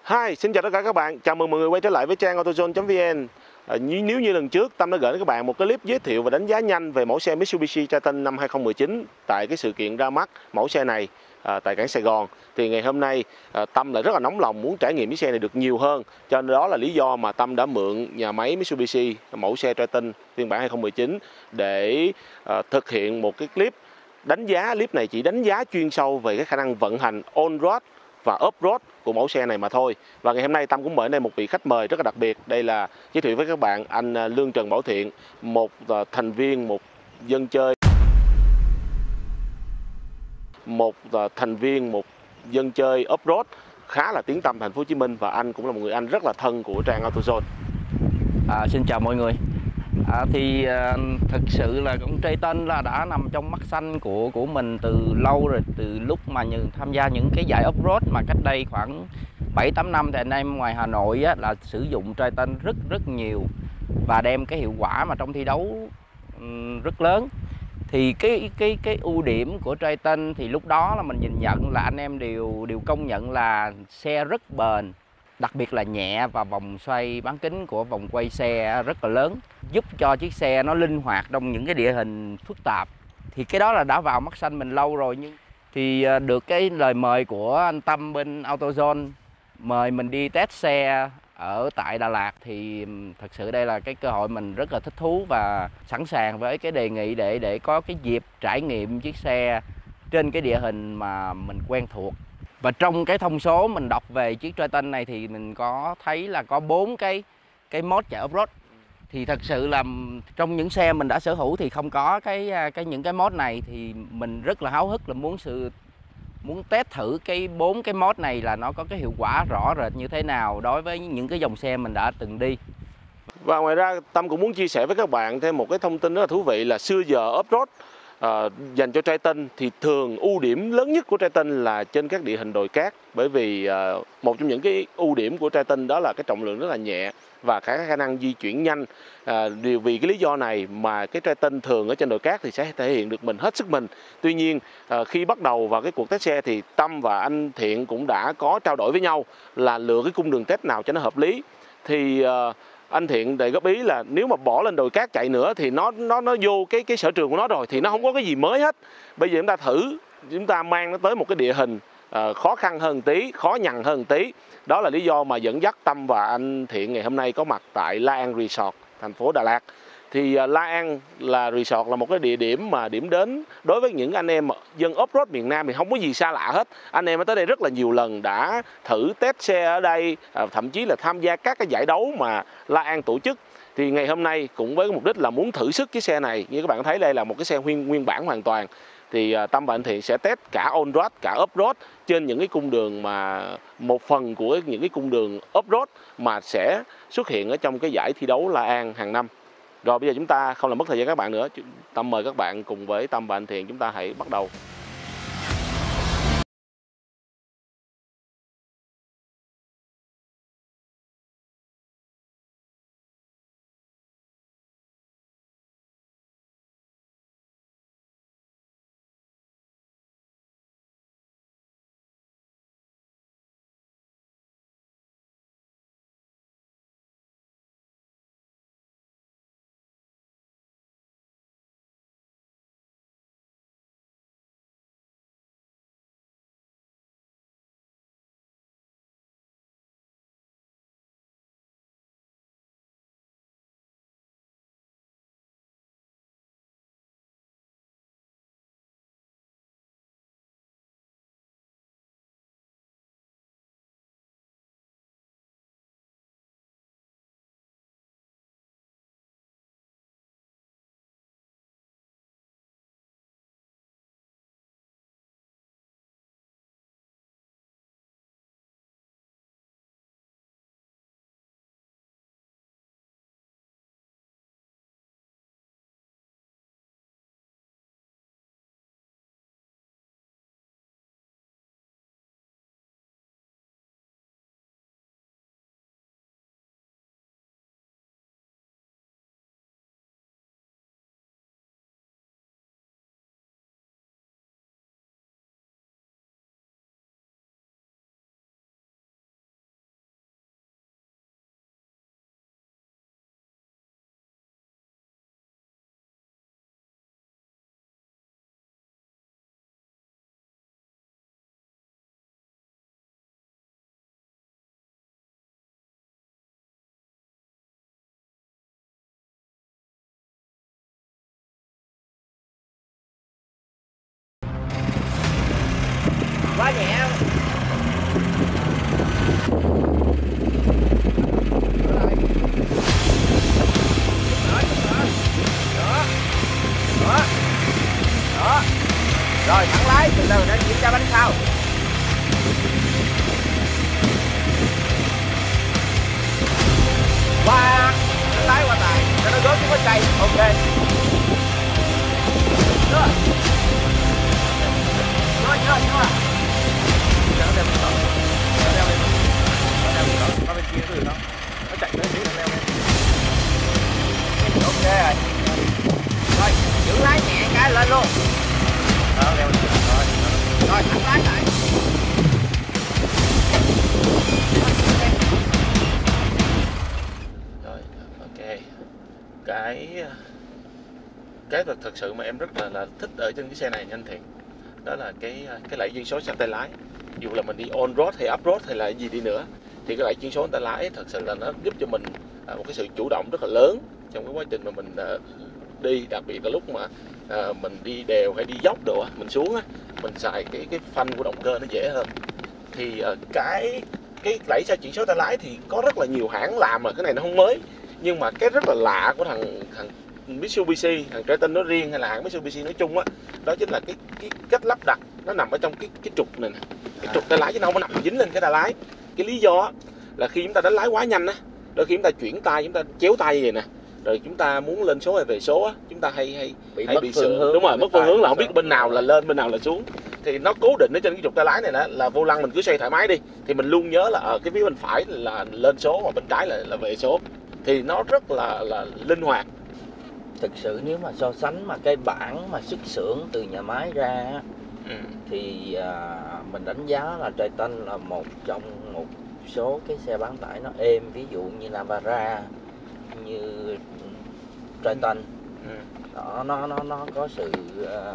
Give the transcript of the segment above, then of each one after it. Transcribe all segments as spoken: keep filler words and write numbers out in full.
Hi, xin chào tất cả các bạn. Chào mừng mọi người quay trở lại với trang AutoZone chấm vn. À, nếu như lần trước Tâm đã gửi đến các bạn một clip giới thiệu và đánh giá nhanh về mẫu xe Mitsubishi Triton năm hai không một chín tại cái sự kiện ra mắt mẫu xe này à, tại cảng Sài Gòn, thì ngày hôm nay à, Tâm lại rất là nóng lòng muốn trải nghiệm chiếc xe này được nhiều hơn. Cho nên đó là lý do mà Tâm đã mượn nhà máy Mitsubishi mẫu xe Triton phiên bản hai không một chín để à, thực hiện một cái clip đánh giá. Clip này chỉ đánh giá chuyên sâu về cái khả năng vận hành on-road và off-road của mẫu xe này mà thôi. Và ngày hôm nay Tâm cũng mời đây một vị khách mời rất là đặc biệt. Đây là giới thiệu với các bạn anh Lương Trần Bảo Thiện, một thành viên, một dân chơi, một thành viên, một dân chơi off-road khá là tiếng tăm thành phố Hồ Chí Minh, và anh cũng là một người anh rất là thân của trang AutoZone. À, xin chào mọi người. À, thì à, thực sự là con Triton là đã nằm trong mắt xanh của của mình từ lâu rồi, từ lúc mà những, tham gia những cái giải off-road mà cách đây khoảng bảy tám năm. Thì anh em ngoài Hà Nội á, là sử dụng Triton rất rất nhiều và đem cái hiệu quả mà trong thi đấu um, rất lớn. Thì cái cái cái ưu điểm của Triton thì lúc đó là mình nhìn nhận là anh em đều đều công nhận là xe rất bền, đặc biệt là nhẹ, và vòng xoay bán kính của vòng quay xe rất là lớn, giúp cho chiếc xe nó linh hoạt trong những cái địa hình phức tạp. Thì cái đó là đã vào mắt xanh mình lâu rồi. Nhưng thì được cái lời mời của anh Tâm bên AutoZone mời mình đi test xe ở tại Đà Lạt, thì thật sự đây là cái cơ hội mình rất là thích thú và sẵn sàng với cái đề nghị để để có cái dịp trải nghiệm chiếc xe trên cái địa hình mà mình quen thuộc. Và trong cái thông số mình đọc về chiếc Triton này thì mình có thấy là có bốn cái cái mode chạy off-road. Thì thật sự là trong những xe mình đã sở hữu thì không có cái cái những cái mode này, thì mình rất là háo hức là muốn sự muốn test thử cái bốn cái mode này là nó có cái hiệu quả rõ rệt như thế nào đối với những cái dòng xe mình đã từng đi. Và ngoài ra Tâm cũng muốn chia sẻ với các bạn thêm một cái thông tin rất là thú vị là xưa giờ off-road à, dành cho Triton thì thường ưu điểm lớn nhất của Triton là trên các địa hình đồi cát. Bởi vì à, một trong những cái ưu điểm của Triton đó là cái trọng lượng rất là nhẹ và khả khả năng di chuyển nhanh. À, điều vì cái lý do này mà cái Triton thường ở trên đồi cát thì sẽ thể hiện được mình hết sức mình. Tuy nhiên à, khi bắt đầu vào cái cuộc test xe thì Tâm và anh Thiện cũng đã có trao đổi với nhau là lựa cái cung đường test nào cho nó hợp lý. Thì à, anh Thiện để góp ý là nếu mà bỏ lên đồi cát chạy nữa thì nó nó nó vô cái cái sở trường của nó rồi, thì nó không có cái gì mới hết. Bây giờ chúng ta thử, chúng ta mang nó tới một cái địa hình uh, khó khăn hơn tí, khó nhằn hơn tí. Đó là lý do mà dẫn dắt Tâm và anh Thiện ngày hôm nay có mặt tại La An Resort, thành phố Đà Lạt. Thì uh, La An là resort là một cái địa điểm mà điểm đến đối với những anh em dân off-road miền Nam thì không có gì xa lạ hết. Anh em ở tới đây rất là nhiều lần, đã thử test xe ở đây, uh, thậm chí là tham gia các cái giải đấu mà La An tổ chức. Thì ngày hôm nay cũng với mục đích là muốn thử sức chiếc xe này. Như các bạn thấy đây là một cái xe nguyên nguyên bản hoàn toàn. Thì uh, Tâm và anh Thiện sẽ test cả on-road, cả off-road trên những cái cung đường mà một phần của những cái cung đường off-road mà sẽ xuất hiện ở trong cái giải thi đấu La An hàng năm. Rồi bây giờ chúng ta không làm mất thời gian các bạn nữa. Tâm mời các bạn cùng với Tâm và anh Thiện chúng ta hãy bắt đầu. quá nhẹ. Đó, đó, rồi thẳng lái, từ từ để kiểm tra bánh sau. Qua thẳng lái qua tài cho nó gớt xuống cái cây. Ok chưa, chưa chưa chưa nó đeo lên đó, nó đeo lên đó, nó đeo lên đó, nó bên kia có được không, nó chạy tới xíu nó đeo lên. Ok rồi, rồi giữ lái nhẹ cái lên luôn. Đó, leo lên rồi, rồi thẳng lái lại. Rồi, ok. Cái cái thật, thật sự mà em rất là, là thích ở trên cái xe này nha anh Thiện, đó là cái cái lẫy chuyên số sang tay lái. Dù là mình đi on road hay off road hay là gì đi nữa thì cái lẫy chuyên số tay lái thật sự là nó giúp cho mình à, một cái sự chủ động rất là lớn trong cái quá trình mà mình à, đi, đặc biệt là lúc mà à, mình đi đèo hay đi dốc đồ á, mình xuống á, mình xài cái cái phanh của động cơ nó dễ hơn. Thì à, cái cái lẫy xa chuyển số tay lái thì có rất là nhiều hãng làm, mà cái này nó không mới, nhưng mà cái rất là lạ của thằng thằng Mitsubishi, thằng Triton nói riêng hay là hãng Mitsubishi nói chung á, đó chính là cái cái cách lắp đặt nó nằm ở trong cái cái trục này nè, cái trục tay lái chứ nó không có nằm dính lên cái tay lái. Cái lý do là khi chúng ta đánh lái quá nhanh á, đôi khi chúng ta chuyển tay, chúng ta chéo tay như vậy nè, rồi chúng ta muốn lên số hay về số á, chúng ta hay hay bị hay mất bị phương sượng. hướng, Đúng rồi, mất phương hướng là không biết bên nào rồi. là lên bên nào là xuống. Thì nó cố định ở trên cái trục tay lái này đó, là vô lăng mình cứ xoay thoải mái đi thì mình luôn nhớ là ở cái phía bên phải là lên số, và bên trái là là về số, thì nó rất là là linh hoạt. Thực sự nếu mà so sánh mà cái bản mà xuất xưởng từ nhà máy ra á, Ừ. thì à, mình đánh giá là Triton là một trong một số cái xe bán tải nó êm, ví dụ như Navara, như Triton. Ừ. Đó, nó nó nó có sự à,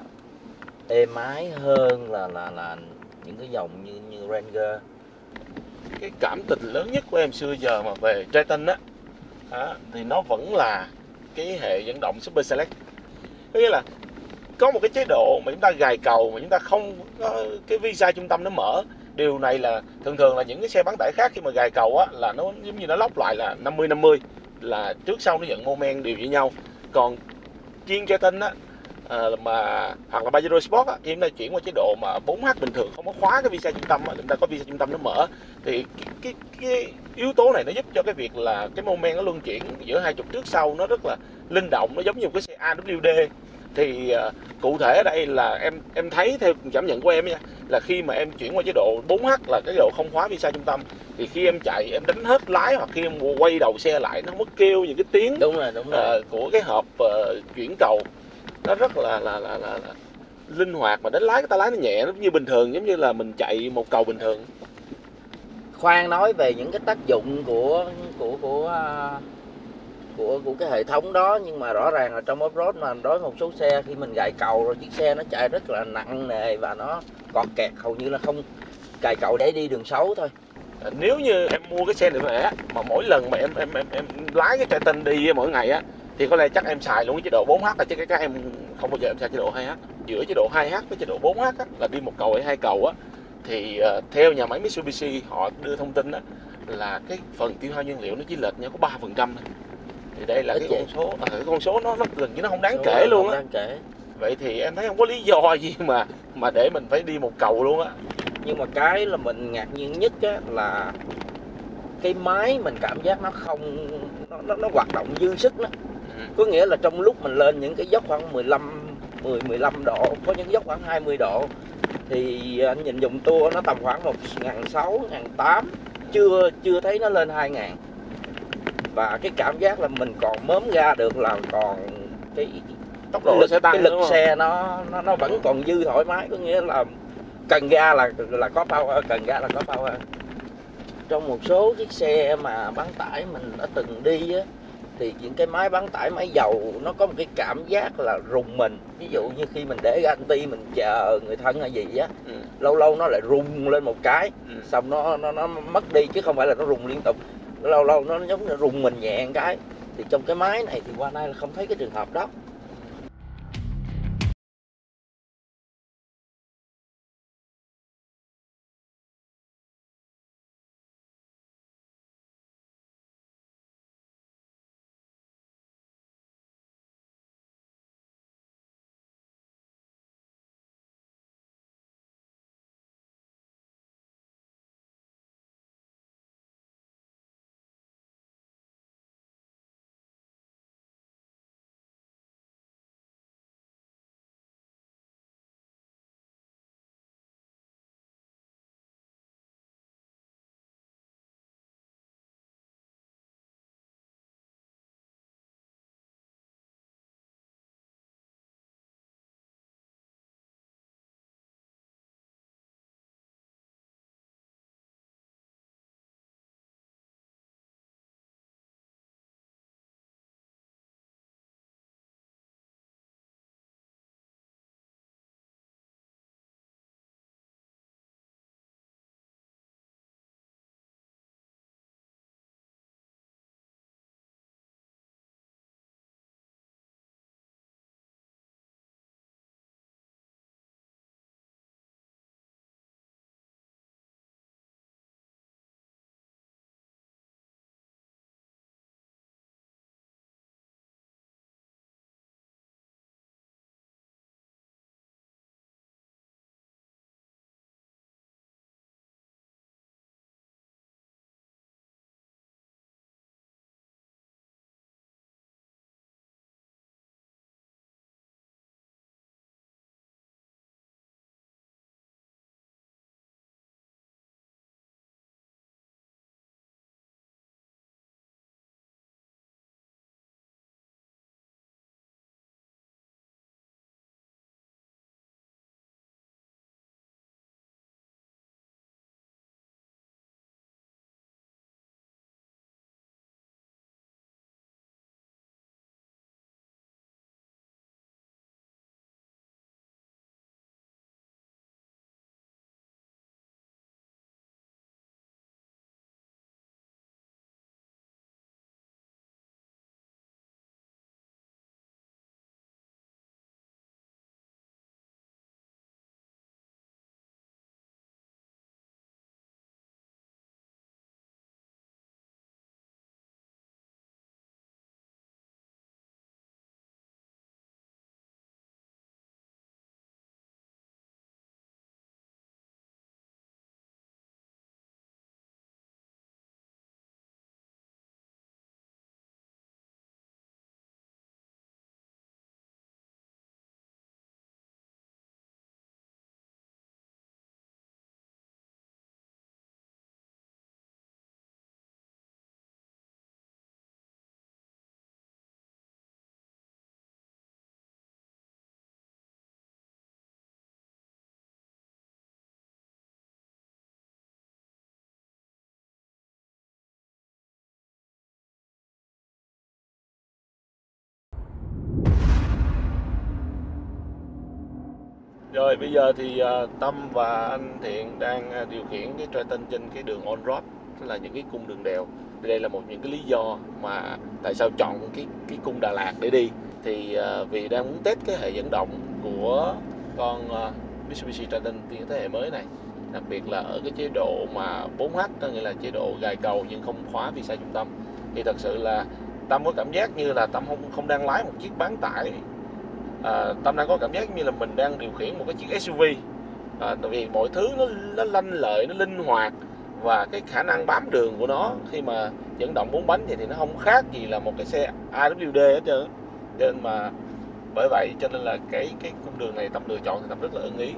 êm ái hơn là là là những cái dòng như như Ranger. Cái cảm tình lớn nhất của em xưa giờ mà về Triton á, á thì nó vẫn là cái hệ dẫn động Super Select. Có nghĩa là có một cái chế độ mà chúng ta gài cầu mà chúng ta không có cái visa trung tâm nó mở. Điều này là thường thường là những cái xe bán tải khác khi mà gài cầu á là nó giống như nó lóc lại là năm mươi năm mươi, là trước sau nó dẫn mô men đều như nhau. Còn chuyên Triton á à, mà hoặc là Pajero Sport á, thì chúng ta chuyển qua chế độ mà bốn H bình thường, không có khóa cái visa trung tâm á, chúng ta có visa trung tâm nó mở, thì cái, cái, cái yếu tố này nó giúp cho cái việc là cái mô men nó luân chuyển giữa hai trục trước sau nó rất là linh động, nó giống như một cái xe a vê đê. Thì uh, cụ thể ở đây là em em thấy theo cảm nhận của em nha, là khi mà em chuyển qua chế độ bốn H là cái độ không khóa visa trung tâm, thì khi em chạy em đánh hết lái hoặc khi em quay đầu xe lại nó không có kêu những cái tiếng Đúng rồi, đúng rồi. uh, của cái hộp uh, chuyển cầu. Nó rất là là, là là là linh hoạt, mà đánh lái cái tay lái nó nhẹ, nó như bình thường, giống như là mình chạy một cầu bình thường. Khoan nói về những cái tác dụng của của của của của cái hệ thống đó, nhưng mà rõ ràng là trong off-road mà đối với một số xe khi mình gài cầu rồi chiếc xe nó chạy rất là nặng nề và nó còn kẹt, hầu như là không gài cầu để đi đường xấu thôi. À, nếu như em mua cái xe này mà, mà mỗi lần mà em em em em lái cái Triton đi mỗi ngày á, thì có lẽ chắc em xài luôn cái chế độ bốn H, là chứ cái các em không bao giờ em xài chế độ hai H. Giữa chế độ hai H với chế độ bốn H á, là đi một cầu hay hai cầu á, thì uh, theo nhà máy Mitsubishi họ đưa thông tin á, là cái phần tiêu hao nhiên liệu nó chỉ lệch nhau có ba phần trăm. Thì đây là Ít cái vậy. con số, à, cái con số nó, nó gần như nó không đáng Số kể luôn không á. đáng kể. Vậy thì em thấy không có lý do gì mà mà để mình phải đi một cầu luôn á. Nhưng mà cái là mình ngạc nhiên nhất á là cái máy mình cảm giác nó không nó nó, nó hoạt động dư sức đó. Ừ. Có nghĩa là trong lúc mình lên những cái dốc khoảng mười lăm, mười, mười lăm độ, có những dốc khoảng hai mươi độ, thì anh nhìn dùng tua nó tầm khoảng một nghìn sáu trăm, một nghìn tám trăm, chưa chưa thấy nó lên hai nghìn. Và cái cảm giác là mình còn mớm ra được, là còn cái Tốc độ lực, sẽ tăng, cái lực đúng không? xe nó nó nó vẫn còn dư thoải mái, có nghĩa là cần ga là là có power, cần ga là có power. Trong một số chiếc xe mà bán tải mình đã từng đi á, thì những cái máy bán tải máy dầu nó có một cái cảm giác là rùng mình. Ví dụ như khi mình để ga ti mình chờ người thân hay gì á, Ừ. lâu lâu nó lại rung lên một cái, Ừ. xong nó nó nó mất đi, chứ không phải là nó rung liên tục. Lâu lâu nó giống như rung mình nhẹ một cái. Thì trong cái máy này thì qua nay là không thấy cái trường hợp đó. Rồi bây giờ thì uh, Tâm và anh Thiện đang uh, điều khiển cái Triton trên cái đường on-road, tức là những cái cung đường đèo. Đây là một những cái lý do mà tại sao chọn cái cái cung Đà Lạt để đi. Thì uh, vì đang muốn test cái hệ dẫn động của con uh, Mitsubishi Triton phiên thế hệ mới này, đặc biệt là ở cái chế độ mà bốn H, có nghĩa là chế độ gài cầu nhưng không khóa vì xa trung tâm. Thì thật sự là Tâm có cảm giác như là Tâm không không đang lái một chiếc bán tải. À, Tâm đang có cảm giác như là mình đang điều khiển một cái chiếc ét u vê, à, tại vì mọi thứ nó nó lanh lợi, nó linh hoạt, và cái khả năng bám đường của nó khi mà dẫn động bốn bánh thì, thì nó không khác gì là một cái xe a vê đê hết trơn. Cho nên mà bởi vậy cho nên là cái cái cung đường này Tâm lựa chọn thì Tâm rất là ưng ý.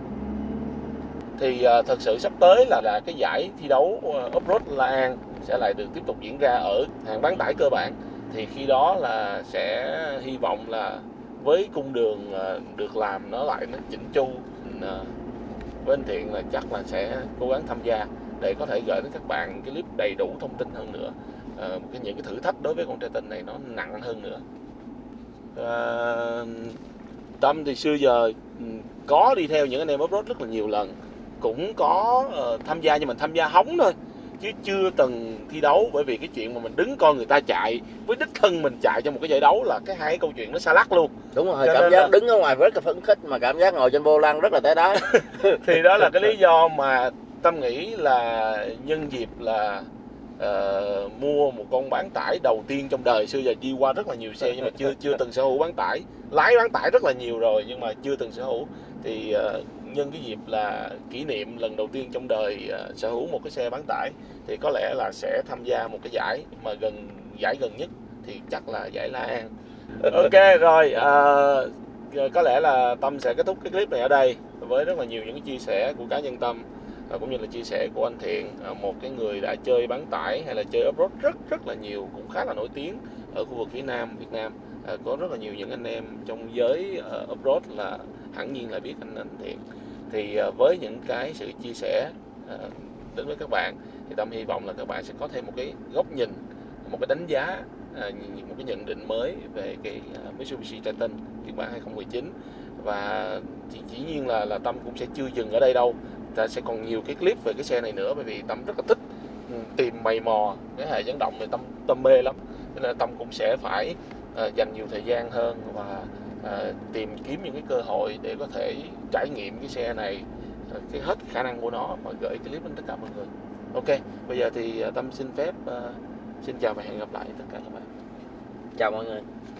Thì à, thật sự sắp tới là là cái giải thi đấu uh, Off-road La An sẽ lại được tiếp tục diễn ra ở hạng bán tải cơ bản. Thì khi đó là sẽ hy vọng là với cung đường uh, được làm nó lại nó chỉnh chu, uh, với anh Thiện là chắc là sẽ cố gắng tham gia để có thể gửi đến các bạn cái clip đầy đủ thông tin hơn nữa. Uh, cái những cái thử thách đối với con Triton này nó nặng hơn nữa. Uh, Tâm thì xưa giờ có đi theo những anh em off-road rất là nhiều lần, cũng có uh, tham gia, nhưng mình tham gia hóng thôi chứ chưa từng thi đấu, bởi vì cái chuyện mà mình đứng coi người ta chạy với đích thân mình chạy trong một cái giải đấu là cái hai câu chuyện nó xa lắc luôn. Đúng rồi, cho cảm giác là... đứng ở ngoài rất là phấn khích, mà cảm giác ngồi trên vô lăng rất là té đá. Thì đó là cái lý do mà Tâm nghĩ là nhân dịp là uh, mua một con bán tải đầu tiên trong đời. Xưa giờ đi qua rất là nhiều xe nhưng mà chưa chưa từng sở hữu bán tải, lái bán tải rất là nhiều rồi nhưng mà chưa từng sở hữu. Thì uh, nhân cái dịp là kỷ niệm lần đầu tiên trong đời uh, sở hữu một cái xe bán tải thì có lẽ là sẽ tham gia một cái giải mà gần giải gần nhất thì chắc là giải La An. Ok rồi, uh, có lẽ là Tâm sẽ kết thúc cái clip này ở đây với rất là nhiều những cái chia sẻ của cá nhân Tâm, uh, cũng như là chia sẻ của anh Thiện, uh, một cái người đã chơi bán tải hay là chơi off-road rất rất là nhiều, cũng khá là nổi tiếng ở khu vực phía Nam Việt Nam. Uh, có rất là nhiều những anh em trong giới uh, off-road là hẳn nhiên là biết anh, anh Thiện. Thì uh, với những cái sự chia sẻ uh, đến với các bạn thì Tâm hy vọng là các bạn sẽ có thêm một cái góc nhìn, một cái đánh giá, uh, một cái nhận định mới về cái uh, Mitsubishi Triton phiên bản hai không một chín. Và chỉ, chỉ nhiên là là Tâm cũng sẽ chưa dừng ở đây đâu, ta sẽ còn nhiều cái clip về cái xe này nữa, bởi vì Tâm rất là thích tìm mày mò cái hệ dẫn động này, Tâm Tâm mê lắm, nên là Tâm cũng sẽ phải uh, dành nhiều thời gian hơn và uh, tìm kiếm những cái cơ hội để có thể trải nghiệm cái xe này, uh, cái hết khả năng của nó, và gửi clip đến tất cả mọi người. Ok, bây giờ thì uh, Tâm xin phép uh, xin chào và hẹn gặp lại tất cả các bạn. Chào mọi người.